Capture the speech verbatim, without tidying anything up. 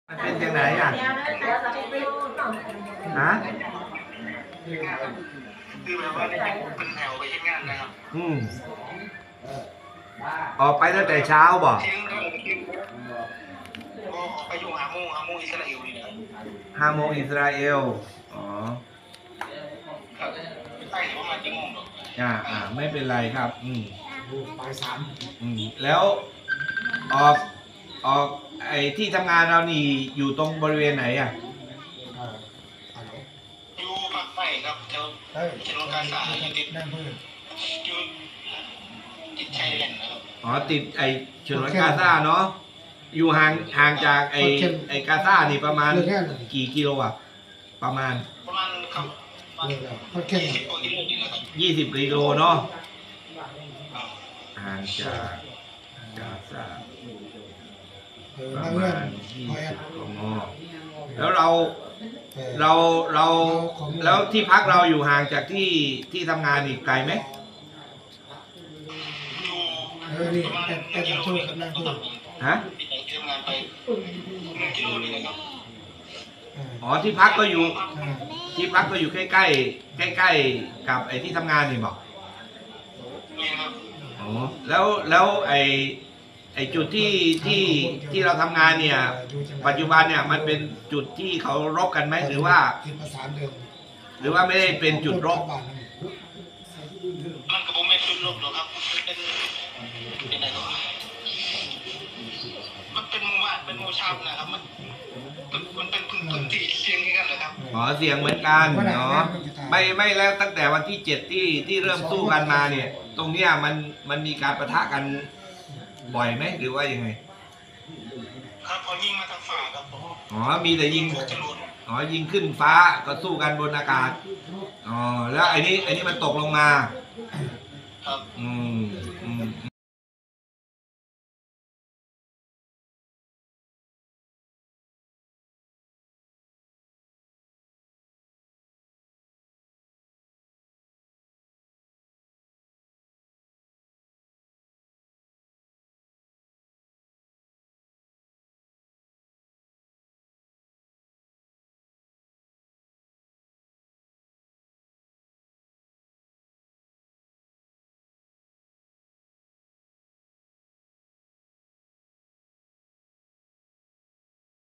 มันเป็นยังไงอ่ะฮะคือแบบว่าเป็นแถวไปที่งานนะครับอืมออกไปตั้งแต่เช้าบ่เที่ยงก็ก็ไปอยู่หาโมงหาโมงอิสราเอลนี่นะครับห้าโมงอิสราเอลอ๋อครับใต้ประมาณกี่โมงหรออ่าอ่าไม่เป็นไรครับอืมบ่ายสามอืมแล้วออกออกไอ้ที่ทำงานเรานี่อยู่ตรงบริเวณไหนอ่ะอยู่ภาคใต้ครับแถวถนนกาซาอยู่ติดนั่นเพื่ออยู่ติดชายแดนนะครับอ๋อติดไอ้ฉนวนกาซาเนาะอยู่ห่างห่างจากไอ้ไอ้กาซานี่ประมาณกี่กิโลอ่ะประมาณประมาณครับยี่สิบกว่ากิโลนี่นะครับยี่สิบกิโลเนาะห่างจากกาซาประมาณยี่สิบกิโลแล้วเราเราเราแล้วที่พักเราอยู่ห่างจากที่ที่ทำงานอีกไกลไหมเออนี่แต่แต่จะช่วยกันนั่งด้วยฮะทำงานไปหนึ่งกิโลนี่นะครับอ๋อที่พักก็อยู่ที่พักก็อยู่ใกล้ใกล้ใกล้ใกล้ๆกับไอ้ที่ทำงานนี่บอกนี่ครับอ๋อแล้วแล้วไอ้ไอ้จุดที่ที่ที่เราทำงานเนี่ยปัจจุบันเนี่ยมันเป็นจุดที่เขารบกันไหมหรือว่าหรือว่าไม่ได้เป็นจุดรบมันกับผมไม่เป็นลบหรอกครับเป็นเป็นอะไรมันเป็นหมู่บ้านเป็นหมู่ชาวนะครับมันมันเป็นพื้นพื้นที่เสี่ยงกันเหรอครับอ๋อเสียงเหมือนกันเนาะไม่ไม่แล้วตั้งแต่วันที่เจ็ดที่ที่เริ่มสู้กันมาเนี่ยตรงเนี้ยมันมันมีการปะทะกันบ่อยไหมหรือว่ายังไงครับพอยิงมาทางฝ่าครับอ๋อมีแต่ยิงอ๋อยิงขึ้นฟ้าก็สู้กันบนอากาศอ๋อแล้วไอ้นี้ไอ้นี้มันตกลงมาครับอืมอืม